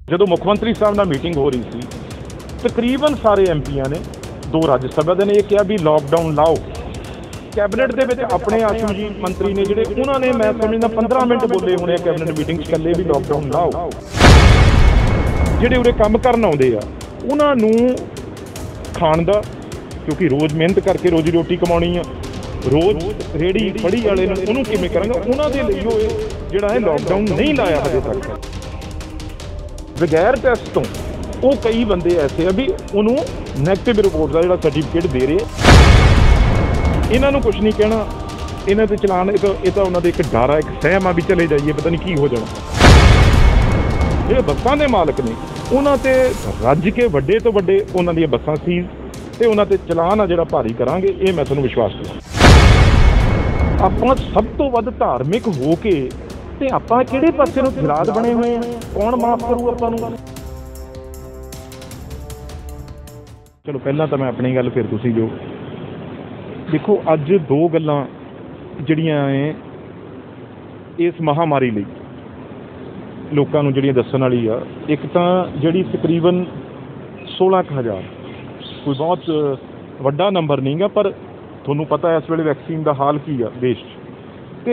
ਜਦੋਂ ਮੁੱਖ ਮੰਤਰੀ ਸਾਹਿਬ ਨਾਲ ਮੀਟਿੰਗ ਹੋ ਰਹੀ ਸੀ, ਤਕਰੀਬਨ ਸਾਰੇ ਐਮਪੀਆਂ ਨੇ, 2 ਰਾਜ ਸਭਾ ਦੇ ਨੇ ਇਹ ਕਿਹਾ ਵੀ ਲਾਕਡਾਊਨ ਲਾਓ। ਕੈਬਨਿਟ ਦੇ ਵਿੱਚ ਆਪਣੇ ਆਸ਼ੂ ਜੀ ਮੰਤਰੀ ਨੇ ਜਿਹੜੇ, ਉਹਨਾਂ ਨੇ ਮੈਂ ਸਮਝਦਾ 15 ਮਿੰਟ ਬੋਲੇ ਹੋਣੇ ਆ ਕੈਬਨਿਟ ਮੀਟਿੰਗ 'ਚ ਇਕੱਲੇ ਵੀ ਲਾਕਡਾਊਨ ਲਾਓ। ਜਿਹੜੇ ਉਰੇ ਕੰਮ ਕਰਨ ਆਉਂਦੇ ਆ ਉਹਨਾਂ ਨੂੰ ਖਾਣ ਦਾ, ਕਿਉਂਕਿ ਰੋਜ਼ ਮਿਹਨਤ ਕਰਕੇ ਰੋਜੀ ਰੋਟੀ ਕਮਾਉਣੀ ਆ, ਰੋਜ਼ ਰੇੜੀ ਫੜੀ ਵਾਲੇ ਨੂੰ ਉਹਨੂੰ ਕਿਵੇਂ ਕਰਾਂਗੇ, ਉਹਨਾਂ ਦੇ ਲਈ ਉਹ ਜਿਹੜਾ ਹੈ ਲਾਕਡਾਊਨ ਨਹੀਂ ਲਾਇਆ ਹਜੇ ਤੱਕ। ਬਗੈਰ ਟੈਸਟ ਤੋਂ ਉਹ ਕਈ ਬੰਦੇ ਐਸੇ ਆ ਵੀ ਉਹਨੂੰ ਨੈਗੇਟਿਵ ਰਿਪੋਰਟ ਦਾ ਜਿਹੜਾ ਸਰਟੀਫਿਕੇਟ ਦੇ ਰਹੇ। ਇਹਨਾਂ ਨੂੰ ਕੁਝ ਨਹੀਂ ਕਹਿਣਾ, ਇਹਨਾਂ ਤੇ ਚਲਾਨ ਇਹ ਤਾਂ ਉਹਨਾਂ ਦੇ ਇੱਕ ਡਰ ਆ, ਇੱਕ ਸਹਿਮ ਆ ਵੀ ਚਲੇ ਜਾਈਏ ਪਤਾ ਨਹੀਂ ਕੀ ਹੋ ਜਾਣਾ। ਜਿਹੜੇ ਬੱਸਾਂ ਦੇ ਮਾਲਕ ਨੇ ਉਹਨਾਂ ਤੇ ਰੱਜ ਕੇ ਵੱਡੇ ਤੋਂ ਵੱਡੇ ਉਹਨਾਂ ਦੀਆਂ ਬੱਸਾਂ ਸੀਜ਼ ਤੇ ਉਹਨਾਂ ਤੇ ਚਲਾਨ ਆ ਜਿਹੜਾ ਭਾਰੀ ਕਰਾਂਗੇ, ਇਹ ਮੈਂ ਤੁਹਾਨੂੰ ਵਿਸ਼ਵਾਸ ਦਿਵਾਉਂਦਾ। ਆਪਾਂ ਸਭ ਤੋਂ ਵੱਧ ਧਾਰਮਿਕ ਹੋ ਕੇ ਤੇ ਆਪਾਂ ਕਿਹੜੇ ਪਾਸੇ ਨੂੰ ਜਲਾਦ ਬਣੇ ਹੋਏ ਆ, ਕੌਣ ਮਾਫ ਕਰੂ ਆਪਾਂ ਨੂੰ? ਚਲੋ ਪਹਿਲਾਂ ਤਾਂ ਮੈਂ ਆਪਣੀ ਗੱਲ, ਫਿਰ ਤੁਸੀਂ ਜੋ ਦੇਖੋ। ਅੱਜ 2 ਗੱਲਾਂ ਜਿਹੜੀਆਂ ਐ ਇਸ ਮਹਾਮਾਰੀ ਲਈ ਲੋਕਾਂ ਨੂੰ ਜਿਹੜੀਆਂ ਦੱਸਣ ਵਾਲੀ ਆ। ਇੱਕ ਤਾਂ ਜਿਹੜੀ ਤਕਰੀਬਨ 16,000, ਕੋਈ ਬਹੁਤ ਵੱਡਾ ਨੰਬਰ ਨਹੀਂ ਗਾ, ਪਰ ਤੁਹਾਨੂੰ ਪਤਾ ਇਸ ਵੇਲੇ ਵੈਕਸੀਨ ਦਾ ਹਾਲ ਕੀ ਆ ਦੇਸ਼ 'ਚ, ਤੇ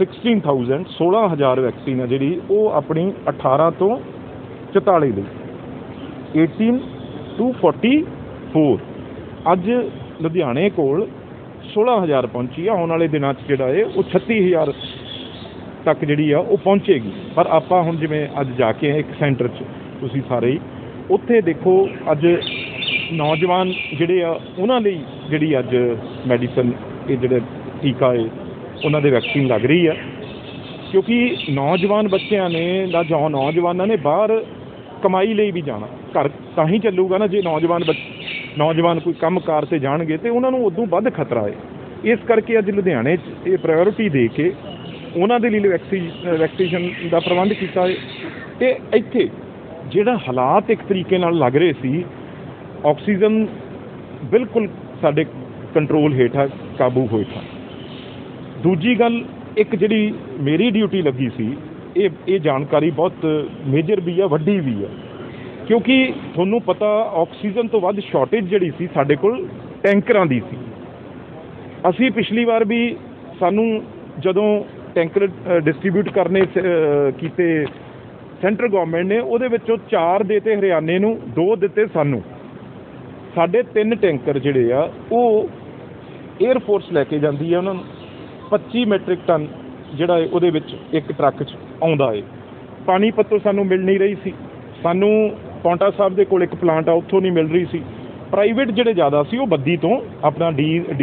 16,000 ਵੈਕਸੀਨ ਆ ਜਿਹੜੀ ਉਹ ਆਪਣੀ 18 ਤੋਂ 44 ਲਈ, 18 to 44। ਅੱਜ ਲੁਧਿਆਣੇ ਕੋਲ 16,000 ਪਹੁੰਚੀ ਆ। ਆਉਣ ਵਾਲੇ ਦਿਨਾਂ 'ਚ ਜਿਹੜਾ ਹੈ ਉਹ 36,000 ਤੱਕ ਜਿਹੜੀ ਆ ਉਹ ਪਹੁੰਚੇਗੀ। ਪਰ ਆਪਾਂ ਹੁਣ ਜਿਵੇਂ ਅੱਜ ਜਾ ਕੇ ਇੱਕ ਸੈਂਟਰ 'ਚ ਤੁਸੀਂ ਸਾਰੇ ਹੀ ਉੱਥੇ ਦੇਖੋ, ਅੱਜ ਨੌਜਵਾਨ ਜਿਹੜੇ ਆ ਉਹਨਾਂ ਲਈ ਜਿਹੜੀ ਅੱਜ ਮੈਡੀਸਨ, ਇਹ ਜਿਹੜੇ ਟੀਕਾ ਹੈ ਉਹਨਾਂ ਦੇ ਵੈਕਸੀਨ ਲੱਗ ਰਹੀ ਆ। ਕਿਉਂਕਿ ਨੌਜਵਾਨ ਬੱਚਿਆਂ ਨੇ ਜਾਂ ਨੌਜਵਾਨਾਂ ਨੇ ਬਾਹਰ ਕਮਾਈ ਲਈ ਵੀ ਜਾਣਾ, ਘਰ ਤਾਂ ਹੀ ਚੱਲੂਗਾ ਨਾ ਜੇ ਨੌਜਵਾਨ ਕੋਈ ਕੰਮਕਾਰ 'ਤੇ ਜਾਣਗੇ, ਅਤੇ ਉਹਨਾਂ ਨੂੰ ਉਦੋਂ ਵੱਧ ਖਤਰਾ ਹੈ। ਇਸ ਕਰਕੇ ਅੱਜ ਲੁਧਿਆਣੇ 'ਚ ਇਹ ਪ੍ਰਾਇਓਰਿਟੀ ਦੇ ਕੇ ਉਹਨਾਂ ਦੇ ਲਈ ਵੈਕਸੀਨੇਸ਼ਨ ਦਾ ਪ੍ਰਬੰਧ ਕੀਤਾ ਹੈ। ਅਤੇ ਇੱਥੇ ਜਿਹੜਾ ਹਾਲਾਤ ਇੱਕ ਤਰੀਕੇ ਨਾਲ ਲੱਗ ਰਹੇ ਸੀ, ਆਕਸੀਜਨ ਬਿਲਕੁਲ ਸਾਡੇ ਕੰਟਰੋਲ ਹੇਠਾਂ, ਕਾਬੂ ਹੇਠਾਂ। ਦੂਜੀ ਗੱਲ, ਇੱਕ ਜਿਹੜੀ ਮੇਰੀ ਡਿਊਟੀ ਲੱਗੀ ਸੀ, ਇਹ ਜਾਣਕਾਰੀ ਬਹੁਤ ਮੇਜਰ ਵੀ ਆ, ਵੱਡੀ ਵੀ ਆ, ਕਿਉਂਕਿ ਤੁਹਾਨੂੰ ਪਤਾ ਆਕਸੀਜਨ ਤੋਂ ਵੱਧ ਸ਼ਾਰਟੇਜ ਜਿਹੜੀ ਸੀ ਸਾਡੇ ਕੋਲ ਟੈਂਕਰਾਂ ਦੀ ਸੀ। ਅਸੀਂ ਪਿਛਲੀ ਵਾਰ ਵੀ, ਸਾਨੂੰ ਜਦੋਂ ਟੈਂਕਰ ਡਿਸਟਰੀਬਿਊਟ ਕਰਨੇ ਕੀਤੇ ਸੈਂਟਰ ਗੌਰਮੈਂਟ ਨੇ, ਉਹਦੇ ਵਿੱਚੋਂ 4 ਦਿੱਤੇ ਹਰਿਆਣੇ ਨੂੰ, 2 ਦਿੱਤੇ ਸਾਨੂੰ। ਸਾਡੇ 3 ਟੈਂਕਰ ਜਿਹੜੇ ਆ ਉਹ ਏਅਰਫੋਰਸ ਲੈ ਕੇ ਜਾਂਦੀ ਹੈ ਉਹਨਾਂ ਨੂੰ। 25 ਮੈਟ੍ਰਿਕ ਟਨ ਜਿਹੜਾ ਹੈ ਉਹਦੇ ਵਿੱਚ ਇੱਕ ਟਰੱਕ 'ਚ ਆਉਂਦਾ ਹੈ। ਪਾਣੀਪਤ ਤੋਂ ਸਾਨੂੰ ਮਿਲ ਨਹੀਂ ਰਹੀ ਸੀ, ਸਾਨੂੰ ਪੌਂਟਾ ਸਾਹਿਬ ਦੇ ਕੋਲ ਇੱਕ ਪਲਾਂਟ ਆ, ਉੱਥੋਂ ਨਹੀਂ ਮਿਲ ਰਹੀ ਸੀ। ਪ੍ਰਾਈਵੇਟ ਜਿਹੜੇ ਜ਼ਿਆਦਾ ਸੀ ਉਹ ਬੱਦੀ ਤੋਂ, ਆਪਣਾ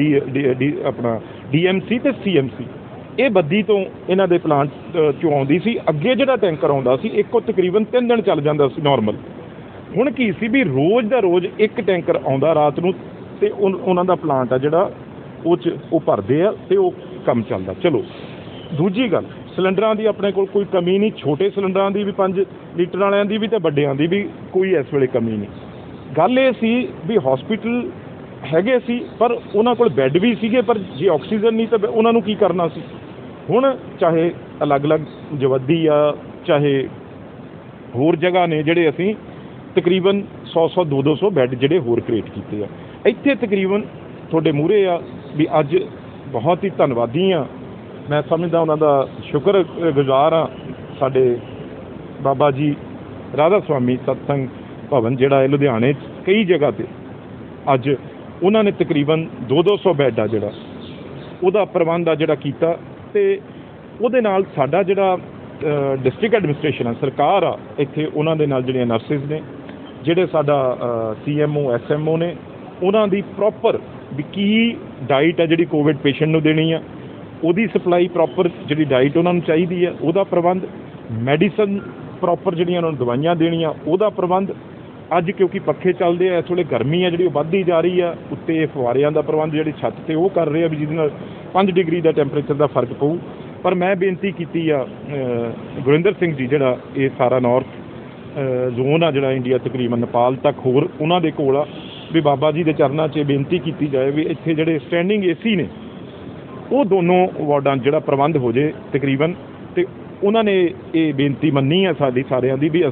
ਆਪਣਾ DMC ਤੇ CMC, ਇਹ ਬੱਦੀ ਤੋਂ ਇਹਨਾਂ ਦੇ ਪਲਾਂਟ 'ਚੋਂ ਆਉਂਦੀ ਸੀ। ਅੱਗੇ ਜਿਹੜਾ ਟੈਂਕਰ ਆਉਂਦਾ ਸੀ ਇੱਕੋ ਤਕਰੀਬਨ 3 ਦਿਨ ਚੱਲ ਜਾਂਦਾ ਸੀ ਨਾਰਮਲ। ਹੁਣ ਕੀ ਸੀ ਵੀ ਰੋਜ਼ ਦਾ ਰੋਜ਼ ਇੱਕ ਟੈਂਕਰ ਆਉਂਦਾ ਰਾਤ ਨੂੰ, ਅਤੇ ਉਹਨਾਂ ਦਾ ਪਲਾਂਟ ਆ ਜਿਹੜਾ ਉਹ ਭਰਦੇ ਆ ਅਤੇ ਉਹ ਕੰਮ ਚੱਲਦਾ। ਚਲੋ, ਦੂਜੀ ਗੱਲ, ਸਿਲੰਡਰਾਂ ਦੀ ਆਪਣੇ ਕੋਲ ਕੋਈ ਕਮੀ ਨਹੀਂ। ਛੋਟੇ ਸਿਲੰਡਰਾਂ ਦੀ ਵੀ, 5 ਲੀਟਰ ਵਾਲਿਆਂ ਦੀ ਵੀ ਅਤੇ ਵੱਡਿਆਂ ਦੀ ਵੀ ਕੋਈ ਇਸ ਵੇਲੇ ਕਮੀ ਨਹੀਂ। ਗੱਲ ਇਹ ਸੀ ਵੀ ਹਸਪੀਟਲ ਹੈਗੇ ਸੀ, ਪਰ ਉਹਨਾਂ ਕੋਲ ਬੈੱਡ ਵੀ ਸੀਗੇ, ਪਰ ਜੇ ਆਕਸੀਜਨ ਨਹੀਂ ਤਾਂ ਉਹਨਾਂ ਨੂੰ ਕੀ ਕਰਨਾ ਸੀ। ਹੁਣ ਚਾਹੇ ਅਲੱਗ-ਅਲੱਗ ਜਵੱਦੀ ਆ, ਚਾਹੇ ਹੋਰ ਜਗ੍ਹਾ ਨੇ, ਜਿਹੜੇ ਅਸੀਂ ਤਕਰੀਬਨ 100 200 ਬੈੱਡ ਜਿਹੜੇ ਹੋਰ ਕ੍ਰੀਏਟ ਕੀਤੇ ਆ। ਇੱਥੇ ਤਕਰੀਬਨ ਤੁਹਾਡੇ ਮੂਹਰੇ ਆ ਵੀ ਅੱਜ ਬਹੁਤ ਹੀ ਧੰਨਵਾਦੀ ਆ, ਮੈਂ ਸਮਝਦਾ ਉਹਨਾਂ ਦਾ ਸ਼ੁਕਰਗੁਜ਼ਾਰ ਆ। ਸਾਡੇ ਬਾਬਾ ਜੀ ਰਾਧਾ ਸੁਆਮੀ ਸਤਸੰਗ ਭਵਨ ਜਿਹੜਾ ਹੈ ਲੁਧਿਆਣੇ 'ਚ, ਕਈ ਜਗ੍ਹਾ 'ਤੇ ਅੱਜ ਉਹਨਾਂ ਨੇ ਤਕਰੀਬਨ 200 ਬੈੱਡ ਆ ਜਿਹੜਾ ਉਹਦਾ ਪ੍ਰਬੰਧ ਆ ਜਿਹੜਾ ਕੀਤਾ। ਅਤੇ ਉਹਦੇ ਨਾਲ ਸਾਡਾ ਜਿਹੜਾ ਡਿਸਟ੍ਰਿਕਟ ਐਡਮਿਨਿਸਟ੍ਰੇਸ਼ਨ ਆ, ਸਰਕਾਰ ਆ, ਇੱਥੇ ਉਹਨਾਂ ਦੇ ਨਾਲ ਜਿਹੜੀਆਂ ਨਰਸਿਸ ਨੇ, ਜਿਹੜੇ ਸਾਡਾ CMO SMO ਨੇ, ਉਹਨਾਂ ਦੀ ਪ੍ਰੋਪਰ ਵੀ ਕੀ ਡਾਈਟ ਆ ਜਿਹੜੀ ਕੋਵਿਡ ਪੇਸ਼ੈਂਟ ਨੂੰ ਦੇਣੀ ਆ, ਉਹਦੀ ਸਪਲਾਈ ਪ੍ਰੋਪਰ, ਜਿਹੜੀ ਡਾਈਟ ਉਹਨਾਂ ਨੂੰ ਚਾਹੀਦੀ ਆ ਉਹਦਾ ਪ੍ਰਬੰਧ, ਮੈਡੀਸਨ ਪ੍ਰੋਪਰ ਜਿਹੜੀਆਂ ਉਹਨਾਂ ਨੂੰ ਦਵਾਈਆਂ ਦੇਣੀਆਂ ਉਹਦਾ ਪ੍ਰਬੰਧ। ਅੱਜ ਕਿਉਂਕਿ ਪੱਖੇ ਚੱਲਦੇ ਆ, ਇਸ ਵੇਲੇ ਗਰਮੀ ਆ ਜਿਹੜੀ ਉਹ ਵੱਧਦੀ ਜਾ ਰਹੀ ਆ, ਉੱਤੇ ਫੁਆਰਿਆਂ ਦਾ ਪ੍ਰਬੰਧ ਜਿਹੜੀ ਛੱਤ 'ਤੇ ਉਹ ਕਰ ਰਹੇ ਆ ਵੀ ਜਿਹਦੇ ਨਾਲ 5 ਡਿਗਰੀ ਦਾ ਟੈਂਪਰੇਚਰ ਦਾ ਫਰਕ ਪਊ। ਪਰ ਮੈਂ ਬੇਨਤੀ ਕੀਤੀ ਆ ਗੁਰਿੰਦਰ ਸਿੰਘ ਜੀ, ਜਿਹੜਾ ਇਹ ਸਾਰਾ ਨਾਰਥ ਜ਼ੋਨ ਆ ਜਿਹੜਾ ਇੰਡੀਆ ਤਕਰੀਬਨ ਨੇਪਾਲ ਤੱਕ ਹੋਰ ਉਹਨਾਂ ਦੇ ਕੋਲ ਆ, ਵੀ ਬਾਬਾ ਜੀ ਦੇ ਚਰਨਾਂ 'ਚ ਬੇਨਤੀ ਕੀਤੀ ਜਾਏ ਵੀ ਇੱਥੇ ਜਿਹੜੇ ਸਟੈਂਡਿੰਗ AC ਨੇ ਉਹ ਦੋਨੋਂ ਵਾਰਡਾਂ ਜਿਹੜਾ ਪ੍ਰਬੰਧ ਹੋ ਜੇ ਤਕਰੀਬਨ। ਅਤੇ ਉਹਨਾਂ ਨੇ ਇਹ ਬੇਨਤੀ ਮੰਨੀ ਆ ਸਾਡੀ ਸਾਰਿਆਂ ਦੀ ਵੀ ਅਸੀਂ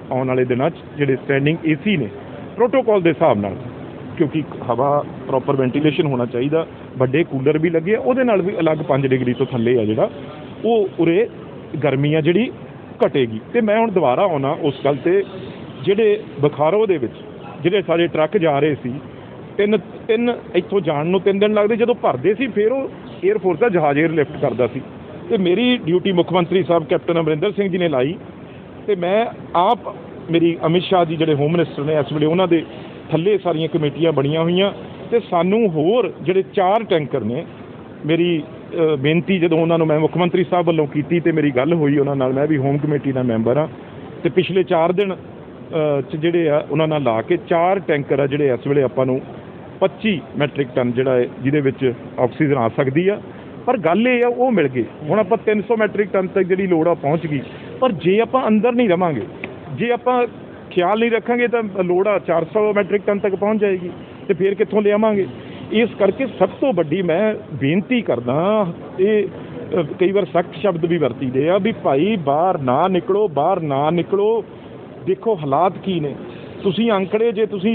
ਆਉਣ ਵਾਲੇ ਦਿਨਾਂ 'ਚ ਜਿਹੜੇ ਸਟੈਂਡਿੰਗ AC ਨੇ ਪ੍ਰੋਟੋਕੋਲ ਦੇ ਹਿਸਾਬ ਨਾਲ, ਕਿਉਂਕਿ ਹਵਾ ਪ੍ਰੋਪਰ ਵੈਂਟੀਲੇਸ਼ਨ ਹੋਣਾ ਚਾਹੀਦਾ, ਵੱਡੇ ਕੂਲਰ ਵੀ ਲੱਗੇ ਆ, ਉਹਦੇ ਨਾਲ ਵੀ ਅਲੱਗ 5 ਡਿਗਰੀ ਤੋਂ ਥੱਲੇ ਆ ਜਿਹੜਾ ਉਹ ਉਰੇ ਗਰਮੀ ਆ ਜਿਹੜੀ ਘਟੇਗੀ। ਅਤੇ ਮੈਂ ਹੁਣ ਦੁਬਾਰਾ ਆਉਣਾ ਉਸ ਗੱਲ 'ਤੇ, ਜਿਹੜੇ ਬੁਖਾਰੋ ਦੇ ਵਿੱਚ ਜਿਹੜੇ ਸਾਡੇ ਟਰੱਕ ਜਾ ਰਹੇ ਸੀ, ਤਿੰਨ ਇੱਥੋਂ ਜਾਣ ਨੂੰ 3 ਦਿਨ ਲੱਗਦੇ, ਜਦੋਂ ਭਰਦੇ ਸੀ ਫਿਰ ਉਹ ਏਅਰਫੋਰਸ ਦਾ ਜਹਾਜ਼ ਏਅਰਲਿਫਟ ਕਰਦਾ ਸੀ। ਅਤੇ ਮੇਰੀ ਡਿਊਟੀ ਮੁੱਖ ਮੰਤਰੀ ਸਾਹਿਬ ਕੈਪਟਨ ਅਮਰਿੰਦਰ ਸਿੰਘ ਜੀ ਨੇ ਲਾਈ, ਅਤੇ ਮੈਂ ਆਪ ਮੇਰੀ ਅਮਿਤ ਸ਼ਾਹ ਜੀ ਜਿਹੜੇ ਹੋਮ ਮਿਨਿਸਟਰ ਨੇ ਇਸ ਵੇਲੇ, ਉਹਨਾਂ ਦੇ ਥੱਲੇ ਸਾਰੀਆਂ ਕਮੇਟੀਆਂ ਬਣੀਆਂ ਹੋਈਆਂ, ਅਤੇ ਸਾਨੂੰ ਹੋਰ ਜਿਹੜੇ 4 ਟੈਂਕਰ ਨੇ, ਮੇਰੀ ਬੇਨਤੀ ਜਦੋਂ ਉਹਨਾਂ ਨੂੰ ਮੈਂ ਮੁੱਖ ਮੰਤਰੀ ਸਾਹਿਬ ਵੱਲੋਂ ਕੀਤੀ ਅਤੇ ਮੇਰੀ ਗੱਲ ਹੋਈ ਉਹਨਾਂ ਨਾਲ, ਮੈਂ ਵੀ ਹੋਮ ਕਮੇਟੀ ਦਾ ਮੈਂਬਰ ਹਾਂ, ਅਤੇ ਪਿਛਲੇ 4 ਦਿਨ 'ਚ ਜਿਹੜੇ ਆ ਉਹਨਾਂ ਨਾਲ ਲਾ ਕੇ 4 ਟੈਂਕਰ ਆ ਜਿਹੜੇ ਇਸ ਵੇਲੇ ਆਪਾਂ ਨੂੰ 25 ਮੈਟ੍ਰਿਕ ਟਨ ਜਿਹੜਾ ਹੈ ਜਿਹਦੇ ਵਿੱਚ ਆਕਸੀਜਨ ਆ ਸਕਦੀ ਆ। ਪਰ ਗੱਲ ਇਹ ਆ ਉਹ ਮਿਲ ਗਏ, ਹੁਣ ਆਪਾਂ 300 ਮੈਟ੍ਰਿਕ ਟਨ ਤੱਕ ਜਿਹੜੀ ਲੋੜ ਆ ਪਹੁੰਚ ਗਈ, ਪਰ ਜੇ ਆਪਾਂ ਅੰਦਰ ਨਹੀਂ ਰਵਾਂਗੇ, ਜੇ ਆਪਾਂ ਖਿਆਲ ਨਹੀਂ ਰੱਖਾਂਗੇ ਤਾਂ ਲੋੜ ਆ 400 ਮੈਟ੍ਰਿਕ ਟਨ ਤੱਕ ਪਹੁੰਚ ਜਾਏਗੀ, ਅਤੇ ਫਿਰ ਕਿੱਥੋਂ ਲਿਆਵਾਂਗੇ। ਇਸ ਕਰਕੇ ਸਭ ਤੋਂ ਵੱਡੀ ਮੈਂ ਬੇਨਤੀ ਕਰਦਾ, ਇਹ ਕਈ ਵਾਰ ਸਖਤ ਸ਼ਬਦ ਵੀ ਵਰਤੀਦੇ ਆ ਵੀ ਭਾਈ ਬਾਹਰ ਨਾ ਨਿਕਲੋ, ਬਾਹਰ ਨਾ ਨਿਕਲੋ, ਦੇਖੋ ਹਾਲਾਤ ਕੀ ਨੇ। ਤੁਸੀਂ ਅੰਕੜੇ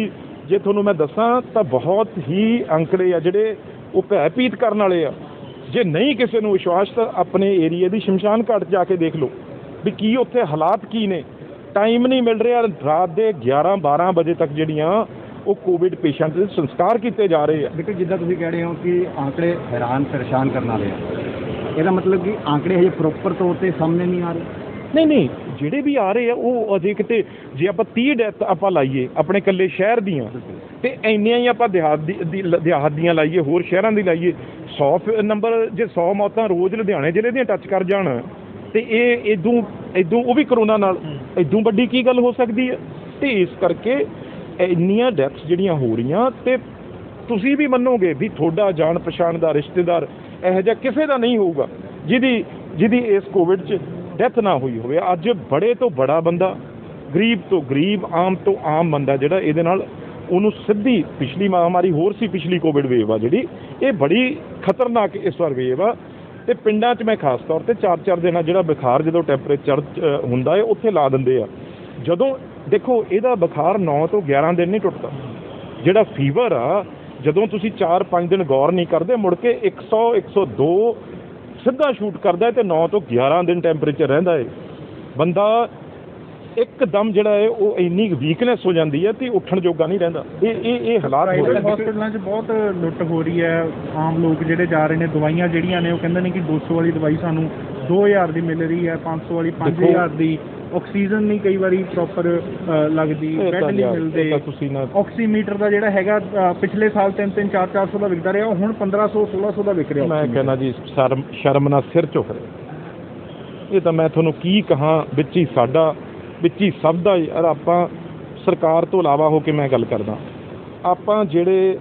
ਜੇ ਤੁਹਾਨੂੰ ਮੈਂ ਦੱਸਾਂ ਤਾਂ ਬਹੁਤ ਹੀ ਅੰਕੜੇ ਆ ਜਿਹੜੇ ਉਹ ਭੈਭੀਤ ਕਰਨ ਵਾਲੇ ਆ। ਜੇ ਨਹੀਂ ਕਿਸੇ ਨੂੰ ਵਿਸ਼ਵਾਸ ਤਾਂ ਆਪਣੇ ਏਰੀਏ ਦੀ ਸ਼ਮਸ਼ਾਨ ਘਾਟ ਜਾ ਕੇ ਦੇਖ ਲਓ ਵੀ ਕੀ ਉੱਥੇ ਹਾਲਾਤ ਕੀ ਨੇ। ਟਾਈਮ ਨਹੀਂ ਮਿਲ ਰਿਹਾ, ਰਾਤ ਦੇ 11-12 ਵਜੇ ਤੱਕ ਜਿਹੜੀਆਂ ਉਹ ਕੋਵਿਡ ਪੇਸ਼ੈਂਟ ਦੇ ਸੰਸਕਾਰ ਕੀਤੇ ਜਾ ਰਹੇ ਆ। ਦੇਖੋ ਜਿੱਦਾਂ ਤੁਸੀਂ ਕਹਿ ਰਹੇ ਹੋ ਕਿ ਆંકੜੇ ਹੈਰਾਨ ਪਰੇਸ਼ਾਨ ਕਰਨ ਵਾਲੇ ਆ, ਇਹਦਾ ਮਤਲਬ ਕਿ ਆંકੜੇ ਹਜੇ ਪ੍ਰੋਪਰ ਤੌਰ 'ਤੇ ਸਾਹਮਣੇ ਨਹੀਂ ਆ ਰਹੇ। ਨਹੀਂ, ਜਿਹੜੇ ਵੀ ਆ ਰਹੇ ਆ ਉਹ ਅਜੇ ਕਿਤੇ, ਜੇ ਆਪਾਂ 30 ਡੈਥ ਆਪਾਂ ਲਾਈਏ ਆਪਣੇ ਇਕੱਲੇ ਸ਼ਹਿਰ ਦੀਆਂ, ਅਤੇ ਇੰਨੀਆਂ ਹੀ ਆਪਾਂ ਦਿਹਾਤ ਦੀਆਂ ਲਾਈਏ, ਹੋਰ ਸ਼ਹਿਰਾਂ ਦੀ ਲਾਈਏ, 100 ਨੰਬਰ, ਜੇ 100 ਮੌਤਾਂ ਰੋਜ਼ ਲੁਧਿਆਣੇ ਜ਼ਿਲ੍ਹੇ ਦੀਆਂ ਟੱਚ ਕਰ ਜਾਣ, ਅਤੇ ਇਹ ਇਦੋਂ ਉਹ ਵੀ ਕਰੋਨਾ ਨਾਲ, ਇਦੋਂ ਵੱਡੀ ਕੀ ਗੱਲ ਹੋ ਸਕਦੀ ਹੈ। ਅਤੇ ਇਸ ਕਰਕੇ ਇੰਨੀਆਂ ਡੈਥਸ ਜਿਹੜੀਆਂ ਹੋ ਰਹੀਆਂ, ਅਤੇ ਤੁਸੀਂ ਵੀ ਮੰਨੋਗੇ ਵੀ ਤੁਹਾਡਾ ਜਾਣ ਪਛਾਣ ਦਾ ਰਿਸ਼ਤੇਦਾਰ ਇਹੋ ਜਿਹਾ ਕਿਸੇ ਦਾ ਨਹੀਂ ਹੋਊਗਾ ਜਿਹਦੀ ਇਸ ਕੋਵਿਡ 'ਚ ਡੈਥ ਨਾ ਹੋਈ ਹੋਵੇ। ਅੱਜ ਬੜੇ ਤੋਂ ਬੜਾ ਬੰਦਾ, ਗਰੀਬ ਤੋਂ ਗਰੀਬ, ਆਮ ਤੋਂ ਆਮ ਬੰਦਾ ਜਿਹੜਾ ਇਹਦੇ ਨਾਲ ਉਹਨੂੰ ਸਿੱਧੀ, ਪਿਛਲੀ ਮਹਾਮਾਰੀ ਹੋਰ ਸੀ, ਪਿਛਲੀ ਕੋਵਿਡ ਵੇਵ ਆ ਜਿਹੜੀ, ਇਹ ਬੜੀ ਖਤਰਨਾਕ ਇਸ ਵਾਰ ਵੇਵ ਆ। ਅਤੇ ਪਿੰਡਾਂ 'ਚ ਮੈਂ ਖਾਸ ਤੌਰ 'ਤੇ 4-4 ਦਿਨ ਜਿਹੜਾ ਬੁਖਾਰ ਜਦੋਂ ਟੈਂਪਰੇਚਰ ਹੁੰਦਾ ਹੈ ਉੱਥੇ ਲਾ ਦਿੰਦੇ ਆ। ਜਦੋਂ ਦੇਖੋ ਇਹਦਾ ਬੁਖਾਰ 9 ਤੋਂ 11 ਦਿਨ ਨਹੀਂ ਟੁੱਟਦਾ, ਜਿਹੜਾ ਫੀਵਰ ਆ ਜਦੋਂ ਤੁਸੀਂ 4-5 ਦਿਨ ਗੌਰ ਨਹੀਂ ਕਰਦੇ, ਮੁੜ ਕੇ 100-102 ਸਿੱਧਾ ਸ਼ੂਟ ਕਰਦਾ ਹੈ, ਅਤੇ 9 ਤੋਂ 11 ਦਿਨ ਟੈਂਪਰੇਚਰ ਰਹਿੰਦਾ ਹੈ। ਬੰਦਾ ਇੱਕਦਮ ਜਿਹੜਾ ਹੈ ਉਹ ਇੰਨੀ ਵੀਕਨੈਸ ਹੋ ਜਾਂਦੀ ਹੈ ਤੇ ਉੱਠਣ ਜੋਗਾ ਨਹੀਂ ਰਹਿੰਦਾ। ਇਹ ਹਾਲਾਤ ਹੋ ਰਹੇ। ਹਸਪਤਾਲਾਂ 'ਚ ਬਹੁਤ ਲੁੱਟ ਹੋ ਰਹੀ ਹੈ। ਆਮ ਲੋਕ ਜਿਹੜੇ ਜਾ ਰਹੇ ਨੇ, ਦਵਾਈਆਂ ਜਿਹੜੀਆਂ ਨੇ ਉਹ ਕਹਿੰਦੇ ਨੇ ਕਿ 200 ਵਾਲੀ ਦਵਾਈ ਸਾਨੂੰ 2000 ਦੀ ਮਿਲ ਰਹੀ ਹੈ, 500 ਵਾਲੀ 5000 ਦੀ। ਆਕਸੀਜਨ ਨਹੀਂ ਕਈ ਵਾਰੀ ਪ੍ਰੋਪਰ ਲੱਗਦੀ, ਬੈੱਡ ਨਹੀਂ ਮਿਲਦੇ। ਆਕਸੀਮੀਟਰ ਦਾ ਜਿਹੜਾ ਹੈਗਾ ਪਿਛਲੇ ਸਾਲ 300, 400 ਦਾ ਵਿਕਦਾ ਰਿਹਾ, ਹੁਣ 1500, 1600 ਦਾ ਵਿਕ ਰਿਹਾ। ਮੈਂ ਕਹਿੰਦਾ ਜੀ ਸ਼ਰਮ ਨਾਲ ਸਿਰ ਝੁਕ ਰਿਹਾ। ਇਹ ਤਾਂ ਮੈਂ ਤੁਹਾਨੂੰ ਕੀ ਕਹਾਂ, ਵਿੱਚ ਹੀ ਸਭ ਦਾ। ਯਾਰ ਆਪਾਂ ਸਰਕਾਰ ਤੋਂ ਇਲਾਵਾ ਹੋ ਕੇ ਮੈਂ ਗੱਲ ਕਰਦਾ, ਆਪਾਂ ਜਿਹੜੇ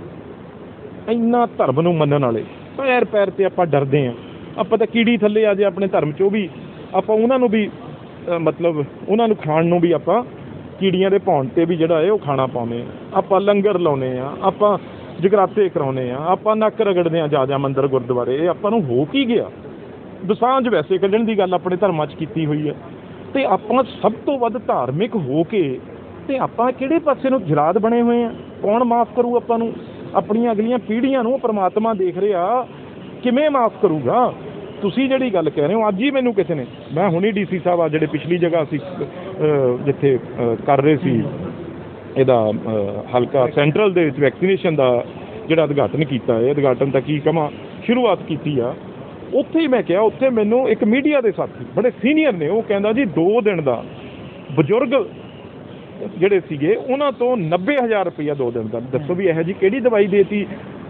ਇੰਨਾ ਧਰਮ ਨੂੰ ਮੰਨਣ ਵਾਲੇ, ਪੈਰ ਤੇ ਆਪਾਂ ਡਰਦੇ ਹਾਂ। ਆਪਾਂ ਤਾਂ ਕੀੜੀ ਥੱਲੇ ਆ ਜੇ ਆਪਣੇ ਧਰਮ 'ਚੋਂ ਵੀ, ਆਪਾਂ ਉਹਨਾਂ ਨੂੰ ਵੀ ਮਤਲਬ ਉਹਨਾਂ ਨੂੰ ਖਾਣ ਨੂੰ ਵੀ ਆਪਾਂ ਕੀੜੀਆਂ ਦੇ ਭੌਣ 'ਤੇ ਵੀ ਜਿਹੜਾ ਹੈ ਉਹ ਖਾਣਾ ਪਾਉਂਦੇ ਹਾਂ। ਆਪਾਂ ਲੰਗਰ ਲਾਉਂਦੇ ਹਾਂ, ਆਪਾਂ ਜਗਰਾਤੇ ਕਰਾਉਂਦੇ ਹਾਂ, ਆਪਾਂ ਨੱਕ ਰਗੜਦੇ ਹਾਂ ਜਾ ਮੰਦਰ ਗੁਰਦੁਆਰੇ। ਇਹ ਆਪਾਂ ਨੂੰ ਹੋ ਕੀ ਗਿਆ? ਦਸਾਂਝ ਵੈਸੇ ਕੱਢਣ ਦੀ ਗੱਲ ਆਪਣੇ ਧਰਮਾਂ 'ਚ ਕੀਤੀ ਹੋਈ ਹੈ। ਅਤੇ ਆਪਾਂ ਸਭ ਤੋਂ ਵੱਧ ਧਾਰਮਿਕ ਹੋ ਕੇ ਅਤੇ ਆਪਾਂ ਕਿਹੜੇ ਪਾਸੇ ਨੂੰ ਜਲਾਦ ਬਣੇ ਹੋਏ ਆ? ਕੌਣ ਮਾਫ਼ ਕਰੂ ਆਪਾਂ ਨੂੰ? ਆਪਣੀਆਂ ਅਗਲੀਆਂ ਪੀੜ੍ਹੀਆਂ ਨੂੰ ਪਰਮਾਤਮਾ ਦੇਖ ਰਿਹਾ, ਕਿਵੇਂ ਮਾਫ਼ ਕਰੂਗਾ? ਤੁਸੀਂ ਜਿਹੜੀ ਗੱਲ ਕਹਿ ਰਹੇ ਹੋ, ਅੱਜ ਹੀ ਮੈਨੂੰ ਕਿਸੇ ਨੇ, ਮੈਂ ਹੁਣੀ DC ਸਾਹਿਬ ਆ ਜਿਹੜੇ ਪਿਛਲੀ ਜਗ੍ਹਾ ਅਸੀਂ ਜਿੱਥੇ ਕਰ ਰਹੇ ਸੀ ਇਹਦਾ ਹਲਕਾ ਸੈਂਟਰਲ ਦੇ ਵਿੱਚ ਵੈਕਸੀਨੇਸ਼ਨ ਦਾ ਜਿਹੜਾ ਉਦਘਾਟਨ ਕੀਤਾ ਹੈ, ਉਦਘਾਟਨ ਤਾਂ ਕੀ ਕਹਾਂ, ਸ਼ੁਰੂਆਤ ਕੀਤੀ ਆ, ਉੱਥੇ ਹੀ ਮੈਂ ਕਿਹਾ, ਉੱਥੇ ਮੈਨੂੰ ਇੱਕ ਮੀਡੀਆ ਦੇ ਸਾਥੀ ਬੜੇ ਸੀਨੀਅਰ ਨੇ, ਉਹ ਕਹਿੰਦਾ ਜੀ 2 ਦਿਨ ਦਾ ਬਜ਼ੁਰਗ ਜਿਹੜੇ ਸੀਗੇ ਉਹਨਾਂ ਤੋਂ 90,000 ਰੁਪਈਆ 2 ਦਿਨ ਦਾ। ਦੱਸੋ ਵੀ ਇਹੋ ਜਿਹੀ ਕਿਹੜੀ ਦਵਾਈ ਦੇਤੀ?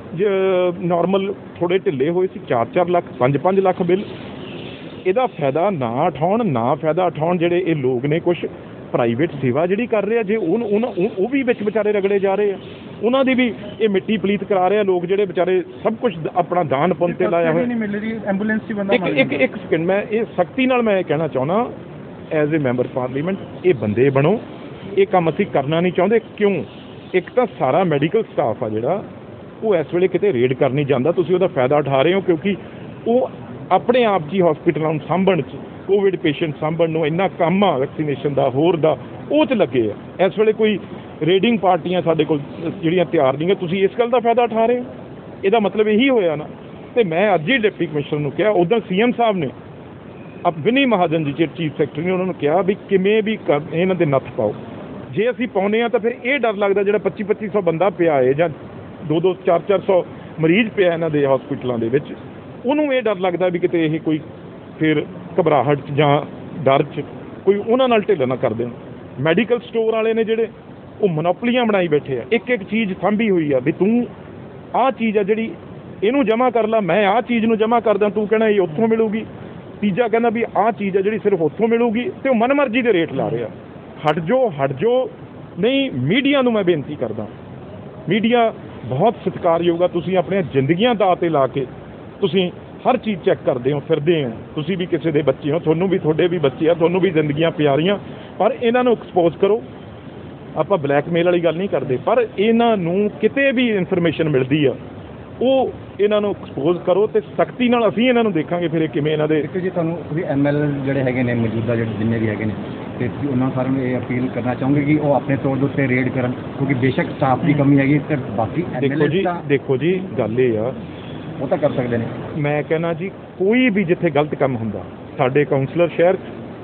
ਨਾਰਮਲ ਥੋੜ੍ਹੇ ਢਿੱਲੇ ਹੋਏ ਸੀ, 4-4 ਲੱਖ 5-5 ਲੱਖ ਬਿੱਲ। ਇਹਦਾ ਫਾਇਦਾ ਨਾ ਉਠਾਉਣ ਜਿਹੜੇ ਇਹ ਲੋਕ ਨੇ, ਕੁਛ ਪ੍ਰਾਈਵੇਟ ਸੇਵਾ ਜਿਹੜੀ ਕਰ ਰਹੇ ਆ, ਜੇ ਉਹ ਵੀ ਵਿੱਚ ਵਿਚਾਰੇ ਰਗੜੇ ਜਾ ਰਹੇ ਆ, ਉਹਨਾਂ ਦੀ ਵੀ ਇਹ ਮਿੱਟੀ ਪਲੀਤ ਕਰਾ ਰਹੇ ਆ ਲੋਕ, ਜਿਹੜੇ ਵਿਚਾਰੇ ਸਭ ਕੁਛ ਆਪਣਾ ਦਾਨ ਪੁੰਨ 'ਤੇ ਲਾਇਆ ਹੋਇਆ। ਇੱਕ ਸੈਕਿੰਡ, ਮੈਂ ਇਹ ਸਖਤੀ ਨਾਲ ਮੈਂ ਇਹ ਕਹਿਣਾ ਚਾਹੁੰਦਾ, ਐਜ਼ ਏ ਮੈਂਬਰ ਪਾਰਲੀਮੈਂਟ, ਇਹ ਬੰਦੇ ਬਣੋ। ਇਹ ਕੰਮ ਅਸੀਂ ਕਰਨਾ ਨਹੀਂ ਚਾਹੁੰਦੇ। ਕਿਉਂ? ਇੱਕ ਤਾਂ ਸਾਰਾ ਮੈਡੀਕਲ ਸਟਾਫ ਆ ਜਿਹੜਾ ਉਹ ਇਸ ਵੇਲੇ ਕਿਤੇ ਰੇਡ ਕਰ ਨਹੀਂ ਜਾਂਦਾ, ਤੁਸੀਂ ਉਹਦਾ ਫਾਇਦਾ ਉਠਾ ਰਹੇ ਹੋ, ਕਿਉਂਕਿ ਉਹ ਆਪਣੇ ਆਪ 'ਚ ਹੀ ਹਸਪੀਟਲਾਂ ਨੂੰ ਸਾਂਭਣ 'ਚ, ਕੋਵਿਡ ਪੇਸ਼ੈਂਟ ਸਾਂਭਣ ਨੂੰ ਇੰਨਾ ਕੰਮ ਆ ਵੈਕਸੀਨੇਸ਼ਨ ਦਾ, ਹੋਰ ਦਾ, ਉਹ 'ਚ ਲੱਗੇ ਆ। ਇਸ ਵੇਲੇ ਕੋਈ ਰੇਡਿੰਗ ਪਾਰਟੀਆਂ ਸਾਡੇ ਕੋਲ ਜਿਹੜੀਆਂ ਤਿਆਰ ਨਹੀਂ ਹੈ। ਤੁਸੀਂ ਇਸ ਗੱਲ ਦਾ ਫਾਇਦਾ ਉਠਾ ਰਹੇ ਹੋ, ਇਹਦਾ ਮਤਲਬ ਇਹੀ ਹੋਇਆ ਨਾ। ਤੇ ਮੈਂ ਅੱਜ ਹੀ ਡਿਪਟੀ ਕਮਿਸ਼ਨਰ ਨੂੰ ਕਿਹਾ, ਉੱਦਾਂ CM ਸਾਹਿਬ ਨੇ ਵਿਨੀ ਮਹਾਜਨ ਜੀ ਚੀਫ ਸੈਕਟਰੀ ਨੇ ਉਹਨਾਂ ਨੂੰ ਕਿਹਾ ਵੀ ਕਿਵੇਂ ਵੀ ਇਹਨਾਂ ਦੇ ਨੱਥ ਪਾਓ। ਜੇ ਅਸੀਂ ਪਾਉਂਦੇ ਹਾਂ ਤਾਂ ਫਿਰ ਇਹ ਡਰ ਲੱਗਦਾ ਜਿਹੜਾ 2500 ਬੰਦਾ ਪਿਆ ਹੈ ਜਾਂ 200 400 ਮਰੀਜ਼ ਪਿਆ ਇਹਨਾਂ ਦੇ ਹਸਪੀਟਲਾਂ ਦੇ ਵਿੱਚ, ਉਹਨੂੰ ਇਹ ਡਰ ਲੱਗਦਾ ਵੀ ਕਿਤੇ ਇਹ ਕੋਈ ਫਿਰ ਘਬਰਾਹਟ 'ਚ ਜਾਂ ਡਰ 'ਚ ਕੋਈ ਉਹਨਾਂ ਨਾਲ ਢਿੱਲ ਨਾ ਕਰ ਦੇਣ। ਮੈਡੀਕਲ ਸਟੋਰ ਵਾਲੇ ਨੇ ਜਿਹੜੇ ਉਹ ਮੋਨੋਪਲੀਆਂ ਬਣਾਈ ਬੈਠੇ ਆ, ਇੱਕ ਚੀਜ਼ ਸਾਂਭੀ ਹੋਈ ਆ ਵੀ ਤੂੰ ਆਹ ਚੀਜ਼ ਆ ਜਿਹੜੀ ਇਹਨੂੰ ਜਮ੍ਹਾਂ ਕਰ ਲਾ, ਮੈਂ ਆਹ ਚੀਜ਼ ਨੂੰ ਜਮ੍ਹਾਂ ਕਰਦਾ, ਤੂੰ ਕਹਿਣਾ ਇਹ ਉੱਥੋਂ ਮਿਲੂਗੀ। ਤੀਜਾ ਕਹਿੰਦਾ ਵੀ ਆਹ ਚੀਜ਼ ਆ ਜਿਹੜੀ ਸਿਰਫ ਉੱਥੋਂ ਮਿਲੂਗੀ, ਤੇ ਉਹ ਮਨਮਰਜ਼ੀ ਦੇ ਰੇਟ ਲਾ ਰਿਹਾ। ਹਟ ਜਾਓ ਨਹੀਂ। ਮੀਡੀਆ ਨੂੰ ਮੈਂ ਬੇਨਤੀ ਕਰਦਾ, ਮੀਡੀਆ ਬਹੁਤ ਸਤਿਕਾਰਯੋਗ ਆ, ਤੁਸੀਂ ਆਪਣੀਆਂ ਜ਼ਿੰਦਗੀਆਂ ਦਾਅ 'ਤੇ ਲਾ ਕੇ ਤੁਸੀਂ ਹਰ ਚੀਜ਼ ਚੈੱਕ ਕਰਦੇ ਹੋ, ਫਿਰਦੇ ਹੋ। ਤੁਸੀਂ ਵੀ ਕਿਸੇ ਦੇ ਬੱਚੇ ਹੋ, ਤੁਹਾਨੂੰ ਵੀ ਤੁਹਾਡੇ ਵੀ ਬੱਚੇ ਆ, ਤੁਹਾਨੂੰ ਵੀ ਜ਼ਿੰਦਗੀਆਂ ਪਿਆਰੀਆਂ, ਪਰ ਇਹਨਾਂ ਨੂੰ ਐਕਸਪੋਜ਼ ਕਰੋ। ਆਪਾਂ ਬਲੈਕਮੇਲ ਵਾਲੀ ਗੱਲ ਨਹੀਂ ਕਰਦੇ, ਪਰ ਇਹਨਾਂ ਨੂੰ ਕਿਤੇ ਵੀ ਇਨਫੋਰਮੇਸ਼ਨ ਮਿਲਦੀ ਆ ਉਹ ਇਹਨਾਂ ਨੂੰ ਐਕਸਪੋਜ਼ ਕਰੋ, ਤੇ ਸਖਤੀ ਨਾਲ ਅਸੀਂ ਇਹਨਾਂ ਨੂੰ ਦੇਖਾਂਗੇ ਫਿਰ ਇਹ ਕਿਵੇਂ ਇਹਨਾਂ ਦੇ। ਦੇਖੋ ਜੀ, ਤੁਹਾਨੂੰ ਤੁਸੀਂ MLA ਜਿਹੜੇ ਹੈਗੇ ਨੇ ਮੌਜੂਦਾ ਜਿਹੜੇ ਜਿੰਨੇ ਵੀ ਹੈਗੇ ਨੇ, ਤੇ ਤੁਸੀਂ ਉਹਨਾਂ ਸਾਰਿਆਂ ਨੂੰ ਇਹ ਅਪੀਲ ਕਰਨਾ ਚਾਹੋਗੇ ਕਿ ਉਹ ਆਪਣੇ ਤੌਰ ਦੇ ਉੱਤੇ ਰੇਡ ਕਰਨ, ਕਿਉਂਕਿ ਬੇਸ਼ੱਕ ਸਟਾਫ ਦੀ ਕਮੀ ਹੈਗੀ ਤੇ ਬਾਕੀ ਦੇਖੋ ਜੀ ਗੱਲ ਇਹ ਆ, ਉਹ ਤਾਂ ਕਰ ਸਕਦੇ ਨੇ। ਮੈਂ ਕਹਿੰਦਾ ਜੀ ਕੋਈ ਵੀ ਜਿੱਥੇ ਗਲਤ ਕੰਮ ਹੁੰਦਾ, ਸਾਡੇ ਕਾਉਂਸਲਰ ਸ਼ਹਿਰ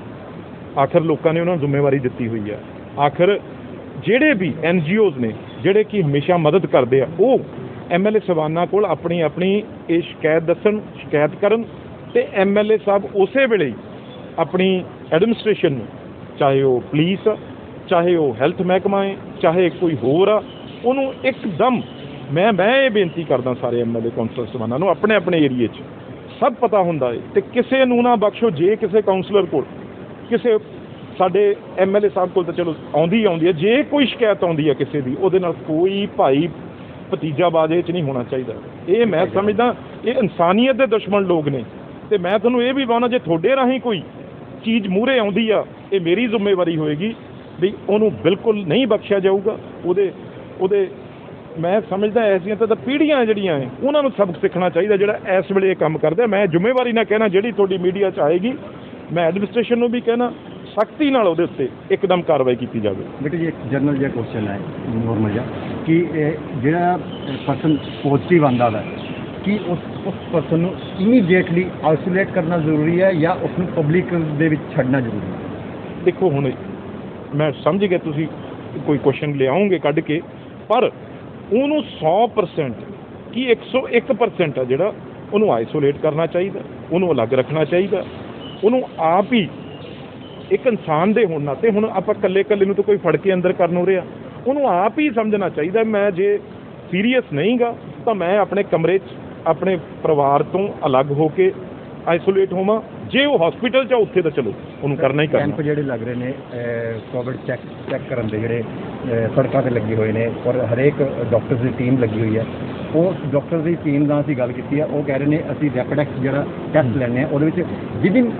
'ਚ ਆਖਰ ਲੋਕਾਂ ਨੇ ਉਹਨਾਂ ਨੂੰ ਜ਼ਿੰਮੇਵਾਰੀ ਦਿੱਤੀ ਹੋਈ ਆ। ਆਖਰ ਜਿਹੜੇ ਵੀ NGOs ਨੇ ਜਿਹੜੇ ਕਿ ਹਮੇਸ਼ਾ ਮਦਦ ਕਰਦੇ ਆ, ਉਹ MLA ਸਾਹਿਬਾਨਾਂ ਕੋਲ ਆਪਣੀ ਇਹ ਸ਼ਿਕਾਇਤ ਦੱਸਣ, ਸ਼ਿਕਾਇਤ ਕਰਨ, ਤੇ MLA ਸਾਹਿਬ ਉਸੇ ਵੇਲੇ ਹੀ ਆਪਣੀ ਐਡਮਿਨਿਸਟ੍ਰੇਸ਼ਨ ਨੂੰ, ਚਾਹੇ ਉਹ ਪੁਲਿਸ, ਚਾਹੇ ਉਹ ਹੈਲਥ ਮਹਿਕਮਾ ਹੈ, ਚਾਹੇ ਕੋਈ ਹੋਰ ਆ, ਉਹਨੂੰ ਇੱਕਦਮ ਮੈਂ ਇਹ ਬੇਨਤੀ ਕਰਦਾ ਸਾਰੇ MLA ਕਾਉਂਸਲਰ ਸਾਹਿਬਾਨਾਂ ਨੂੰ, ਆਪਣੇ ਏਰੀਏ 'ਚ ਸਭ ਪਤਾ ਹੁੰਦਾ ਹੈ, ਤੇ ਕਿਸੇ ਨੂੰ ਨਾ ਬਖਸ਼ੋ। ਜੇ ਕਿਸੇ ਕਾਉਂਸਲਰ ਕੋਲ, ਕਿਸੇ ਸਾਡੇ MLA ਸਾਹਿਬ ਕੋਲ ਤਾਂ ਚਲੋ ਆਉਂਦੀ ਹੈ, ਜੇ ਕੋਈ ਸ਼ਿਕਾਇਤ ਆਉਂਦੀ ਹੈ ਕਿਸੇ ਦੀ, ਉਹਦੇ ਨਾਲ ਕੋਈ ਭਾਈ ਭਤੀਜਾਬਾਜ਼ ਇਹ 'ਚ ਨਹੀਂ ਹੋਣਾ ਚਾਹੀਦਾ। ਇਹ ਮੈਂ ਸਮਝਦਾ ਇਹ ਇਨਸਾਨੀਅਤ ਦੇ ਦੁਸ਼ਮਣ ਲੋਕ ਨੇ। ਤੇ ਮੈਂ ਤੁਹਾਨੂੰ ਇਹ ਵੀ ਕਹਣਾ, ਜੇ ਤੁਹਾਡੇ ਰਾਹੀਂ ਕੋਈ ਚੀਜ਼ ਮੂਹਰੇ ਆਉਂਦੀ ਆ, ਇਹ ਮੇਰੀ ਜ਼ਿੰਮੇਵਾਰੀ ਹੋਏਗੀ ਵੀ ਉਹਨੂੰ ਬਿਲਕੁਲ ਨਹੀਂ ਬਖਸ਼ਿਆ ਜਾਊਗਾ। ਉਹਦੇ ਮੈਂ ਸਮਝਦਾ ਐਸੀਆਂ ਤਾਂ ਪੀੜ੍ਹੀਆਂ ਜਿਹੜੀਆਂ ਹੈ ਉਹਨਾਂ ਨੂੰ ਸਬਕ ਸਿੱਖਣਾ ਚਾਹੀਦਾ ਜਿਹੜਾ ਇਸ ਵੇਲੇ ਇਹ ਕੰਮ ਕਰਦਾ। ਮੈਂ ਜ਼ਿੰਮੇਵਾਰੀ ਨਾਲ ਕਹਿਣਾ, ਜਿਹੜੀ ਤੁਹਾਡੀ ਮੀਡੀਆ 'ਚ ਆਏਗੀ, ਮੈਂ ਐਡਮਿਨਿਸਟ੍ਰੇਸ਼ਨ ਨੂੰ ਵੀ ਕਹਿਣਾ ਸਖਤੀ ਨਾਲ ਉਹਦੇ ਉੱਤੇ ਇੱਕਦਮ ਕਾਰਵਾਈ ਕੀਤੀ ਜਾਵੇ। ਬੇਟੇ ਜੀ, ਇੱਕ ਜਨਰਲ ਜਿਹਾ ਕੁਐਸਚਨ ਹੈ, ਨੋਰਮਲ ਜਿਹਾ, ਕਿ ਜਿਹੜਾ ਪਰਸਨ ਪੋਜ਼ਿਟਿਵ ਆਉਂਦਾ ਵਾ, ਕਿ ਉਸ ਪਰਸਨ ਨੂੰ ਇਮੀਡੀਏਟਲੀ ਆਈਸੋਲੇਟ ਕਰਨਾ ਜ਼ਰੂਰੀ ਹੈ ਜਾਂ ਉਸ ਨੂੰ ਪਬਲਿਕ ਦੇ ਵਿੱਚ ਛੱਡਣਾ ਜ਼ਰੂਰੀ ਹੈ? ਦੇਖੋ, ਹੁਣ ਮੈਂ ਸਮਝ ਗਿਆ ਤੁਸੀਂ ਕੋਈ ਕੁਐਸਚਨ ਲਿਆਓਗੇ ਕੱਢ ਕੇ, ਪਰ ਉਹਨੂੰ 100% ਕੀ 101% ਆ ਜਿਹੜਾ ਉਹਨੂੰ ਆਈਸੋਲੇਟ ਕਰਨਾ ਚਾਹੀਦਾ, ਉਹਨੂੰ ਅਲੱਗ ਰੱਖਣਾ ਚਾਹੀਦਾ। ਉਹਨੂੰ ਆਪ ਹੀ ਇੱਕ ਇਨਸਾਨ ਦੇ ਹੋਣ ਨਾਤੇ, ਹੁਣ ਆਪਾਂ ਇਕੱਲੇ ਨੂੰ ਤਾਂ ਕੋਈ ਫੜ ਕੇ ਅੰਦਰ ਕਰਨ ਹੋ ਰਿਹਾ, ਉਹਨੂੰ ਆਪ ਹੀ ਸਮਝਣਾ ਚਾਹੀਦਾ ਮੈਂ ਜੇ ਸੀਰੀਅਸ ਨਹੀਂ ਗਾ ਤਾਂ ਮੈਂ ਆਪਣੇ ਕਮਰੇ 'ਚ ਆਪਣੇ ਪਰਿਵਾਰ ਤੋਂ ਅਲੱਗ ਹੋ ਕੇ ਆਈਸੋਲੇਟ ਹੋਵਾਂ। ਜੇ ਉਹ ਹਸਪੀਟਲ 'ਚ ਆ ਉੱਥੇ ਤਾਂ ਚਲੋ ਉਹਨੂੰ ਕਰਨਾ ਹੀ ਕਰਨਾ। ਕੈਂਪ ਜਿਹੜੇ ਲੱਗ ਰਹੇ ਨੇ ਕੋਵਿਡ ਚੈੱਕ ਕਰਨ ਦੇ, ਜਿਹੜੇ ਸੜਕਾਂ 'ਤੇ ਲੱਗੇ ਹੋਏ ਨੇ, ਔਰ ਹਰੇਕ ਡਾਕਟਰ ਦੀ ਟੀਮ ਲੱਗੀ ਹੋਈ ਹੈ, ਉਹ ਡਾਕਟਰ ਦੀ ਟੀਮ ਨਾਲ ਅਸੀਂ ਗੱਲ ਕੀਤੀ ਹੈ। ਉਹ ਕਹਿ ਰਹੇ ਨੇ ਅਸੀਂ ਰੈਪਿਡੈਕਸ ਜਿਹੜਾ ਟੈਸਟ ਲੈਂਦੇ ਹਾਂ, ਉਹਦੇ ਵਿੱਚ ਵਿਦਿਨ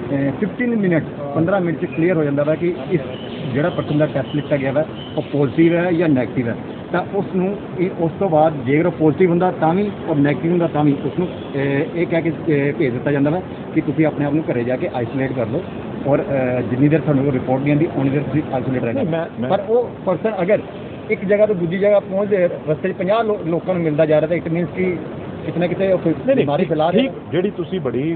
15 ਮਿੰਟ 'ਚ ਕਲੀਅਰ ਹੋ ਜਾਂਦਾ ਵਾ ਕਿ ਇਸ ਜਿਹੜਾ ਪਰਸਨ ਦਾ ਟੈਸਟ ਲਿੱਤਾ ਗਿਆ ਵਾ ਉਹ ਪੋਜ਼ੀਟਿਵ ਹੈ ਜਾਂ ਨੈਗੇਟਿਵ ਹੈ। ਤਾਂ ਉਸ ਨੂੰ ਉਸ ਤੋਂ ਬਾਅਦ ਜੇਕਰ ਉਹ ਪੋਜ਼ੀਟਿਵ ਹੁੰਦਾ ਤਾਂ ਵੀ ਔਰ ਨੈਗੇਟਿਵ ਹੁੰਦਾ ਤਾਂ ਵੀ ਉਸ ਨੂੰ ਇਹ ਕਹਿ ਕੇ ਭੇਜ ਦਿੱਤਾ ਜਾਂਦਾ ਵਾ ਕਿ ਤੁਸੀਂ ਆਪਣੇ ਆਪ ਨੂੰ ਘਰੇ ਜਾ ਕੇ ਆਈਸੋਲੇਟ ਕਰ ਲਓ, ਔਰ ਜਿੰਨੀ ਦੇਰ ਤੁਹਾਨੂੰ ਰਿਪੋਰਟ ਨਹੀਂ ਆਉਂਦੀ ਉਨੀ ਦੇਰ ਤੁਸੀਂ ਆਈਸੋਲੇਟ ਰਹਿਣਾ। ਪਰ ਉਹ ਪਰਸਨ ਅਗਰ ਇੱਕ ਜਗ੍ਹਾ ਤੋਂ ਦੂਜੀ ਜਗ੍ਹਾ ਪਹੁੰਚਦੇ ਰਸਤੇ 'ਚ 50 ਲੋਕਾਂ ਨੂੰ ਮਿਲਦਾ ਜਾ ਰਿਹਾ ਤਾਂ ਇਟ ਮੀਨਸ ਕਿ ਕਿਤੇ ਨਾ ਕਿਤੇ ਉਹ ਬਿਮਾਰੀ ਫੈਲਾ ਰਹੀ। ਜਿਹੜੀ ਤੁਸੀਂ ਬੜੀ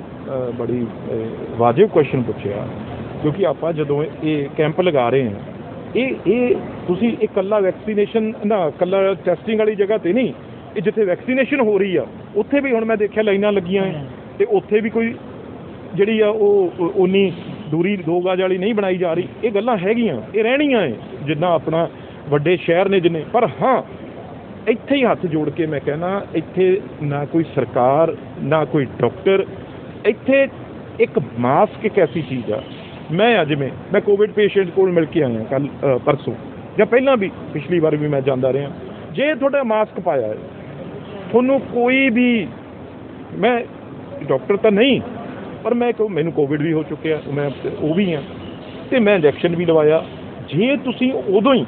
ਵਾਜਿਬ ਕੁਐਸਚਨ ਪੁੱਛਿਆ, ਕਿਉਂਕਿ ਆਪਾਂ ਜਦੋਂ ਇਹ ਕੈਂਪ ਲਗਾ ਰਹੇ ਹਾਂ, ਇਹ ਤੁਸੀਂ ਇਕੱਲਾ ਵੈਕਸੀਨੇਸ਼ਨ ਨਾ, ਇਕੱਲਾ ਟੈਸਟਿੰਗ ਵਾਲੀ ਜਗ੍ਹਾ 'ਤੇ ਨਹੀਂ, ਇਹ ਜਿੱਥੇ ਵੈਕਸੀਨੇਸ਼ਨ ਹੋ ਰਹੀ ਆ ਉੱਥੇ ਵੀ ਹੁਣ ਮੈਂ ਦੇਖਿਆ ਲਾਈਨਾਂ ਲੱਗੀਆਂ ਹੈ, ਤੇ ਉੱਥੇ ਵੀ ਕੋਈ ਜਿਹੜੀ ਆ ਉਹ ਉਨੀ ਦੂਰੀ 2 ਗਜ ਵਾਲੀ ਨਹੀਂ ਬਣਾਈ ਜਾ ਰਹੀ। ਇਹ ਗੱਲਾਂ ਹੈਗੀਆਂ, ਇਹ ਰਹਿਣੀਆਂ ਹੈ ਜਿੱਦਾਂ ਆਪਣਾ ਵੱਡੇ ਸ਼ਹਿਰ ਨੇ ਜਿੰਨੇ। ਪਰ ਹਾਂ, ਇੱਥੇ ਹੀ ਹੱਥ ਜੋੜ ਕੇ ਮੈਂ ਕਹਿਣਾ, ਇੱਥੇ ਨਾ ਕੋਈ ਸਰਕਾਰ ਨਾ ਕੋਈ ਡਾਕਟਰ, ਇੱਥੇ ਇੱਕ ਮਾਸਕ ਇੱਕ ਐਸੀ ਚੀਜ਼ ਆ। ਮੈਂ ਕੋਵਿਡ ਪੇਸ਼ੈਂਟ ਕੋਲ ਮਿਲ ਕੇ ਆਇਆ ਕੱਲ੍ਹ ਪਰਸੋਂ, ਜਾਂ ਪਹਿਲਾਂ ਵੀ ਪਿਛਲੀ ਵਾਰ ਵੀ ਮੈਂ ਜਾਂਦਾ ਰਿਹਾ। ਜੇ ਤੁਹਾਡਾ ਮਾਸਕ ਪਾਇਆ ਹੈ, ਤੁਹਾਨੂੰ ਕੋਈ ਵੀ, ਮੈਂ ਡਾਕਟਰ ਤਾਂ ਨਹੀਂ, ਪਰ ਮੈਨੂੰ ਕੋਵਿਡ ਵੀ ਹੋ ਚੁੱਕਿਆ, ਮੈਂ ਉਹ ਵੀ ਹਾਂ, ਅਤੇ ਮੈਂ ਇੰਜੈਕਸ਼ਨ ਵੀ ਲਵਾਇਆ। ਜੇ ਤੁਸੀਂ ਉਦੋਂ ਹੀ,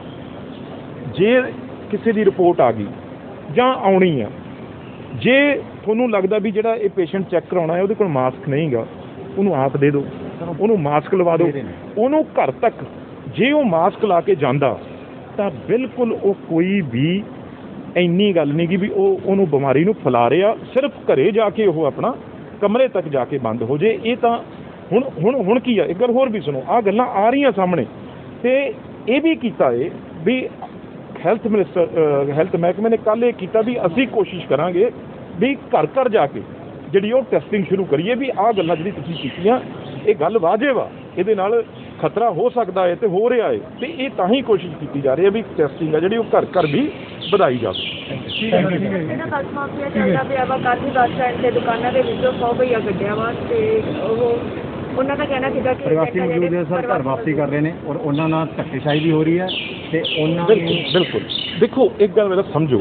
ਜੇ ਕਿਸੇ ਦੀ ਰਿਪੋਰਟ ਆ ਗਈ ਜਾਂ ਆਉਣੀ ਆ, ਜੇ ਤੁਹਾਨੂੰ ਲੱਗਦਾ ਵੀ ਜਿਹੜਾ ਇਹ ਪੇਸ਼ੈਂਟ ਚੈੱਕ ਕਰਾਉਣਾ ਹੈ ਉਹਦੇ ਕੋਲ ਮਾਸਕ ਨਹੀਂ ਗਾ, ਉਹਨੂੰ ਆਪ ਦੇ ਦਿਓ, ਉਹਨੂੰ ਮਾਸਕ ਲਵਾ ਦਿਓ, ਉਹਨੂੰ ਘਰ ਤੱਕ ਜੇ ਉਹ ਮਾਸਕ ਲਾ ਕੇ ਜਾਂਦਾ ਤਾਂ ਬਿਲਕੁਲ ਉਹ ਕੋਈ ਵੀ ਇੰਨੀ ਗੱਲ ਨਹੀਂ ਕਿ ਵੀ ਉਹਨੂੰ ਬਿਮਾਰੀ ਨੂੰ ਫੈਲਾ ਰਿਹਾ, ਸਿਰਫ ਘਰੇ ਜਾ ਕੇ ਉਹ ਆਪਣਾ ਕਮਰੇ ਤੱਕ ਜਾ ਕੇ ਬੰਦ ਹੋ ਜੇ। ਇਹ ਤਾਂ ਹੁਣ ਕੀ ਆ, ਇੱਕ ਗੱਲ ਹੋਰ ਵੀ ਸੁਣੋ, ਆਹ ਗੱਲਾਂ ਆ ਰਹੀਆਂ ਸਾਹਮਣੇ, ਤੇ ਇਹ ਵੀ ਕੀਤਾ ਏ ਵੀ ਹੈਲਥ ਮਿਨਿਸਟਰ ਹੈਲਥ ਮਹਿਕਮੇ ਨੇ ਕੱਲ੍ਹ ਇਹ ਕੀਤਾ ਵੀ ਅਸੀਂ ਕੋਸ਼ਿਸ਼ ਕਰਾਂਗੇ ਵੀ ਘਰ ਘਰ ਜਾ ਕੇ ਜਿਹੜੀ ਉਹ ਟੈਸਟਿੰਗ ਸ਼ੁਰੂ ਕਰੀਏ। ਵੀ ਆਹ ਗੱਲਾਂ ਜਿਹੜੀ ਤੁਸੀਂ ਕੀਤੀਆਂ ਇਹ ਗੱਲ ਵਾਜਿਬ ਆ, ਇਹਦੇ ਨਾਲ ਖਤਰਾ ਹੋ ਸਕਦਾ ਹੈ ਤੇ ਹੋ ਰਿਹਾ ਹੈ, ਤੇ ਇਹ ਤਾਂ ਹੀ ਕੋਸ਼ਿਸ਼ ਕੀਤੀ ਜਾ ਰਹੀ ਹੈ ਵੀ ਟੈਸਟਿੰਗ ਆ ਜਿਹੜੀ ਉਹ ਘਰ ਘਰ ਵੀ ਵਧਾਈ ਜਾਵੇ। ਇਹਨਾਂ ਬੱਸ ਮਾਫੀਆ ਚੱਲਦਾ ਪਿਆ ਵਾ, ਕਾਫੀ ਬੱਸ ਸਟੈਂਡ ਤੇ ਦੁਕਾਨਾਂ ਦੇ ਵਿੱਚੋਂ 100 ਰੁਪਈਆ ਕੱਢਿਆ ਵਾ, ਤੇ ਉਹਨਾਂ ਦਾ ਕਹਿਣਾ ਸੀਗਾ ਕਿ ਪ੍ਰਵਾਸੀ ਮੌਜੂਦ ਹੈ ਸਰ, ਘਰ ਵਾਪਸੀ ਕਰ ਰਹੇ ਨੇ ਔਰ ਉਹਨਾਂ ਨਾਲ ਧੱਕੇਸ਼ਾਹੀ ਵੀ ਹੋ ਰਹੀ ਹੈ, ਤੇ ਉਹਨਾਂ ਬਿਲਕੁਲ ਦੇਖੋ ਇੱਕ ਗੱਲ ਮੇਰਾ ਸਮਝੋ,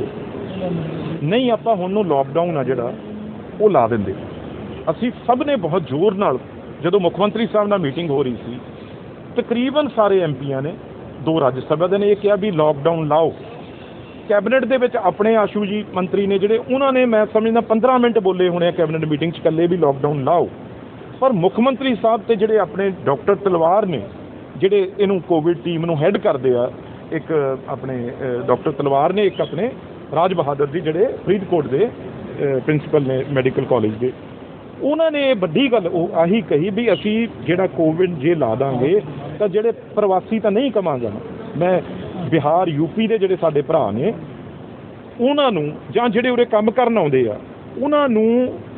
ਨਹੀਂ ਆਪਾਂ ਹੁਣ ਨੂੰ ਲਾਕਡਾਊਨ ਆ ਜਿਹੜਾ ਉਹ ਲਾ ਦਿੰਦੇ। ਅਸੀਂ ਸਭ ਨੇ ਬਹੁਤ ਜ਼ੋਰ ਨਾਲ, ਜਦੋਂ ਮੁੱਖ ਮੰਤਰੀ ਸਾਹਿਬ ਨਾਲ ਮੀਟਿੰਗ ਹੋ ਰਹੀ ਸੀ, ਤਕਰੀਬਨ ਸਾਰੇ ਐਮਪੀਆਂ ਨੇ, 2 ਰਾਜ ਸਭਾ ਦੇ ਨੇ ਇਹ ਕਿਹਾ ਵੀ ਲਾਕਡਾਊਨ ਲਾਓ। ਕੈਬਨਿਟ ਦੇ ਵਿੱਚ ਆਪਣੇ ਆਸ਼ੂ ਜੀ ਮੰਤਰੀ ਨੇ ਜਿਹੜੇ, ਉਹਨਾਂ ਨੇ ਮੈਂ ਸਮਝਦਾ 15 ਮਿੰਟ ਬੋਲੇ ਹੋਣੇ ਆ ਕੈਬਨਿਟ ਮੀਟਿੰਗ 'ਚ ਇਕੱਲੇ ਵੀ ਲਾਕਡਾਊਨ ਲਾਓ। ਪਰ ਮੁੱਖ ਮੰਤਰੀ ਸਾਹਿਬ ਤੇ ਜਿਹੜੇ ਆਪਣੇ ਡਾਕਟਰ ਤਲਵਾਰ ਨੇ, ਜਿਹੜੇ ਇਹਨੂੰ ਕੋਵਿਡ ਟੀਮ ਨੂੰ ਹੈੱਡ ਕਰਦੇ ਆ, ਇੱਕ ਆਪਣੇ ਡਾਕਟਰ ਤਲਵਾਰ ਨੇ, ਇੱਕ ਆਪਣੇ ਰਾਜ ਬਹਾਦਰ ਜੀ ਜਿਹੜੇ ਫਰੀਦਕੋਟ ਦੇ ਪ੍ਰਿੰਸੀਪਲ ਨੇ ਮੈਡੀਕਲ ਕਾਲਜ ਦੇ, ਉਹਨਾਂ ਨੇ ਵੱਡੀ ਗੱਲ ਉਹ ਆਹੀ ਕਹੀ ਵੀ ਅਸੀਂ ਜਿਹੜਾ ਕੋਵਿਡ ਜੇ ਲਾ ਦਾਂਗੇ ਤਾਂ ਜਿਹੜੇ ਪ੍ਰਵਾਸੀ ਤਾਂ ਨਹੀਂ ਕਮਾਂਗਾ। ਮੈਂ ਬਿਹਾਰ ਯੂਪੀ ਦੇ ਜਿਹੜੇ ਸਾਡੇ ਭਰਾ ਨੇ ਉਹਨਾਂ ਨੂੰ, ਜਾਂ ਜਿਹੜੇ ਉਰੇ ਕੰਮ ਕਰਨ ਆਉਂਦੇ ਆ ਉਹਨਾਂ ਨੂੰ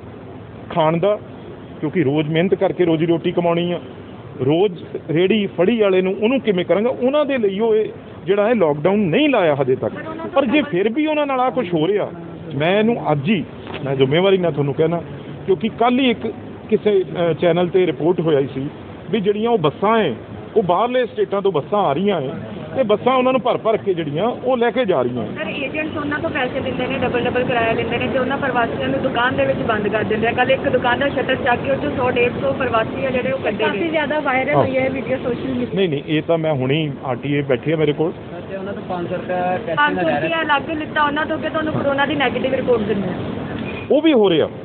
ਖਾਣ ਦਾ, ਕਿਉਂਕਿ ਰੋਜ਼ ਮਿਹਨਤ ਕਰਕੇ ਰੋਜ਼ੀ ਰੋਟੀ ਕਮਾਉਣੀ ਆ, ਰੋਜ਼ ਰੇੜੀ ਫੜੀ ਵਾਲੇ ਨੂੰ ਉਹਨੂੰ ਕਿਵੇਂ ਕਰਾਂਗਾ, ਉਹਨਾਂ ਦੇ ਲਈ ਉਹ ਇਹ ਜਿਹੜਾ ਹੈ ਲਾਕਡਾਊਨ ਨਹੀਂ ਲਾਇਆ ਹਜੇ ਤੱਕ। ਪਰ ਜੇ ਫਿਰ ਵੀ ਉਹਨਾਂ ਨਾਲ ਆ ਕੁਝ ਹੋ ਰਿਹਾ, ਮੈਂ ਇਹਨੂੰ ਅੱਜ ਹੀ ਮੈਂ ਜ਼ਿੰਮੇਵਾਰੀ ਨਾਲ ਤੁਹਾਨੂੰ ਕਹਿਣਾ, ਕਿਉਂਕਿ ਕੱਲ੍ਹ ਹੀ ਇੱਕ ਕਿਸੇ ਚੈਨਲ 'ਤੇ ਰਿਪੋਰਟ ਹੋਈ ਸੀ ਵੀ ਜਿਹੜੀਆਂ ਉਹ ਬੱਸਾਂ ਹੈ ਉਹ ਬਾਹਰਲੇ ਸਟੇਟਾਂ ਤੋਂ ਬੱਸਾਂ ਆ ਰਹੀਆਂ ਹੈ, ਤੇ ਬੱਸਾਂ ਉਹਨਾਂ ਨੂੰ ਭਰ ਕੇ ਜਿਹੜੀਆਂ ਉਹ ਲੈ ਕੇ ਜਾ ਰਹੀਆਂ। ਸਰ ਏਜੰਟਸ ਉਹਨਾਂ ਤੋਂ ਪੈਸੇ ਦਿੰਦੇ ਨੇ, ਡਬਲ ਕਿਰਾਇਆ ਲੈਂਦੇ ਨੇ, ਤੇ ਉਹਨਾਂ ਪ੍ਰਵਾਸੀਆਂ ਨੂੰ ਦੁਕਾਨ ਦੇ ਵਿੱਚ ਬੰਦ ਕਰ ਦਿੰਦੇ ਆ। ਕੱਲ੍ਹ ਇੱਕ ਦੁਕਾਨ ਦਾ ਸ਼ਟਰ ਚੱਕ ਕੇ ਉਹ 'ਚੋਂ 100-150 ਪ੍ਰਵਾਸੀ ਆ ਜਿਹੜੇ ਉਹ ਕੱਢੇ ਗਏ। ਕਾਫੀ ਜ਼ਿਆਦਾ ਵਾਇਰਲ ਹੋਈ ਹੈ ਵੀਡੀਓ ਸੋਸ਼ਲ ਮੀਡੀਆ। ਨਹੀਂ ਇਹ ਤਾਂ ਮੈਂ ਹੁਣੀ RTA ਬੈਠੀ ਆ ਮੇਰੇ ਕੋਲ, ਤੇ ਉਹਨਾਂ ਤੋਂ 500 ਰੁਪਇਆ ਅਲੱਗ ਲਿੱਤਾ ਉਹਨਾਂ ਤੋਂ ਕਿ ਤੁਹਾਨੂੰ ਕੋਰੋਨਾ ਦੀ ਨੈਗੇਟਿਵ ਰਿਪੋਰਟ ਦਿੰਦੇ ਆ। ਉਹ ਵੀ ਹੋ ਰਿਹਾ,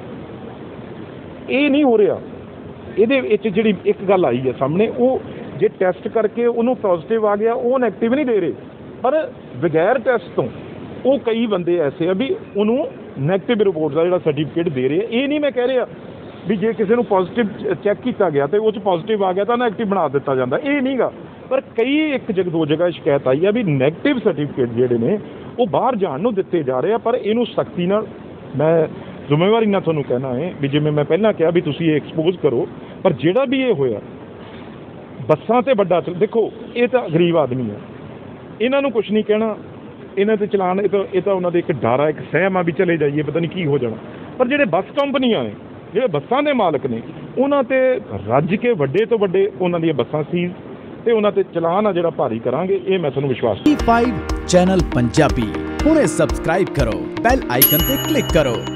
ਇਹ ਨਹੀਂ ਹੋ ਰਿਹਾ। ਇਹਦੇ ਵਿੱਚ ਜਿਹੜੀ ਇੱਕ ਗੱਲ ਆਈ ਹੈ ਸਾਹਮਣੇ, ਉਹ ਜੇ ਟੈਸਟ ਕਰਕੇ ਉਹਨੂੰ ਪੋਜ਼ਿਟਿਵ ਆ ਗਿਆ ਉਹ ਨੈਗੇਟਿਵ ਨਹੀਂ ਦੇ ਰਹੇ, ਪਰ ਬਗੈਰ ਟੈਸਟ ਤੋਂ ਉਹ ਕਈ ਬੰਦੇ ਐਸੇ ਆ ਵੀ ਉਹਨੂੰ ਨੈਗੇਟਿਵ ਰਿਪੋਰਟ ਦਾ ਜਿਹੜਾ ਸਰਟੀਫਿਕੇਟ ਦੇ ਰਹੇ ਆ। ਇਹ ਨਹੀਂ ਮੈਂ ਕਹਿ ਰਿਹਾ ਵੀ ਜੇ ਕਿਸੇ ਨੂੰ ਪੋਜ਼ਿਟਿਵ ਚੈੱਕ ਕੀਤਾ ਗਿਆ ਤੇ ਉਹ 'ਚ ਪੋਜ਼ਿਟਿਵ ਆ ਗਿਆ ਤਾਂ ਨੈਗੇਟਿਵ ਬਣਾ ਦਿੱਤਾ ਜਾਂਦਾ, ਇਹ ਨਹੀਂਗਾ। ਪਰ ਕਈ ਇੱਕ ਦੋ ਜਗ੍ਹਾ ਸ਼ਿਕਾਇਤ ਆਈ ਆ ਵੀ ਨੈਗੇਟਿਵ ਸਰਟੀਫਿਕੇਟ ਜਿਹੜੇ ਨੇ ਉਹ ਬਾਹਰ ਜਾਣ ਨੂੰ ਦਿੱਤੇ ਜਾ ਰਹੇ ਆ। ਪਰ ਇਹਨੂੰ ਸਖਤੀ ਨਾਲ, ਮੈਂ ਜ਼ਿੰਮੇਵਾਰੀ ਨਾਲ ਤੁਹਾਨੂੰ ਕਹਿਣਾ ਹੈ ਵੀ ਜਿਵੇਂ ਮੈਂ ਪਹਿਲਾਂ ਕਿਹਾ ਵੀ ਤੁਸੀਂ ਇਹ ਐਕਸਪੋਜ਼ ਕਰੋ, ਪਰ ਜਿਹੜਾ ਵੀ ਇਹ ਹੋਇਆ ਬੱਸਾਂ ਤੇ ਵੱਡਾ ਦੇਖੋ, ਇਹ ਤਾਂ ਗਰੀਬ ਆਦਮੀ ਆ, ਇਹਨਾਂ ਨੂੰ ਕੁਝ ਨਹੀਂ ਕਹਿਣਾ, ਇਹਨਾਂ ਤੇ ਚਲਾਨ ਇਹ ਤਾਂ ਉਹਨਾਂ ਦੇ ਇੱਕ ਡਰ ਆ, ਇੱਕ ਸਹਿਮ ਆ ਵੀ ਚਲੇ ਜਾਈਏ ਪਤਾ ਨਹੀਂ ਕੀ ਹੋ ਜਾਣਾ। ਪਰ ਜਿਹੜੇ ਬੱਸ ਕੰਪਨੀਆਂ ਨੇ, ਜਿਹੜੇ ਬੱਸਾਂ ਦੇ ਮਾਲਕ ਨੇ, ਉਹਨਾਂ ਤੇ ਰੱਜ ਕੇ ਵੱਡੇ ਤੋਂ ਵੱਡੇ ਉਹਨਾਂ ਦੀਆਂ ਬੱਸਾਂ ਸੀਜ਼ ਤੇ ਉਹਨਾਂ ਤੇ ਚਲਾਨ ਆ ਜਿਹੜਾ ਭਾਰੀ ਕਰਾਂਗੇ, ਇਹ ਮੈਂ ਤੁਹਾਨੂੰ ਵਿਸ਼ਵਾਸ। E5 ਚੈਨਲ ਪੰਜਾਬੀ ਹੁਣੇ ਸਬਸਕ੍ਰਾਈਬ ਕਰੋ, ਬੈਲ ਆਈਕਨ ਤੇ ਕਲਿੱਕ ਕਰੋ।